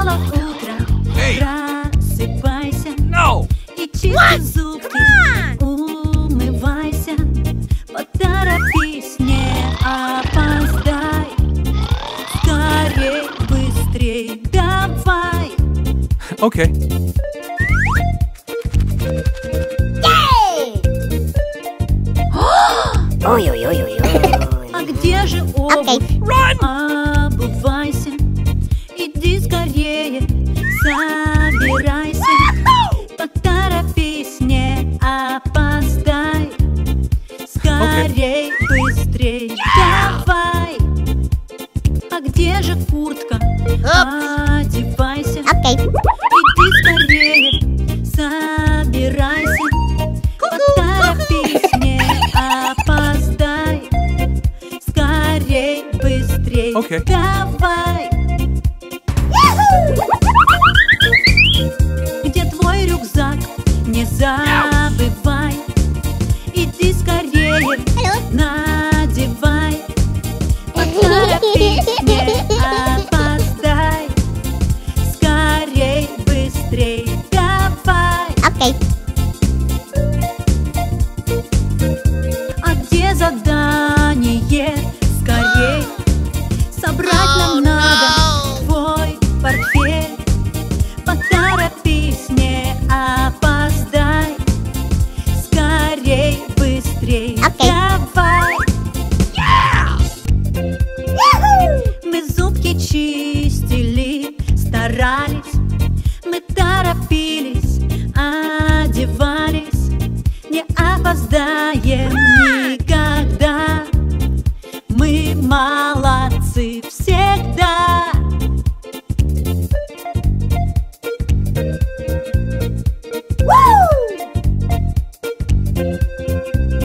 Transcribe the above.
Настало утро, просыпайся и чисти зубки умывайся. Поторопись, не опоздай. Скорей, быстрей, давай. Okay. Ой-ой-ой-ой. А где же обувь? Обувайся. Иди скорее, собирайся. Поторопись, не опоздай. Скорей, быстрей, давай. А где же куртка? Одевайся. Иди скорее, собирайся. Поторопись, не опоздай. Скорей, быстрей, давай. Где твой рюкзак? Не забывай. Иди скорее, надевай. Поторопись, не опоздай. Скорей, быстрей, давай. А где задание? Скорей. Собрать нам надо твой портфель. Поторопись, не опоздай. Скорей, быстрей, давай. Мы зубки чистили, старались,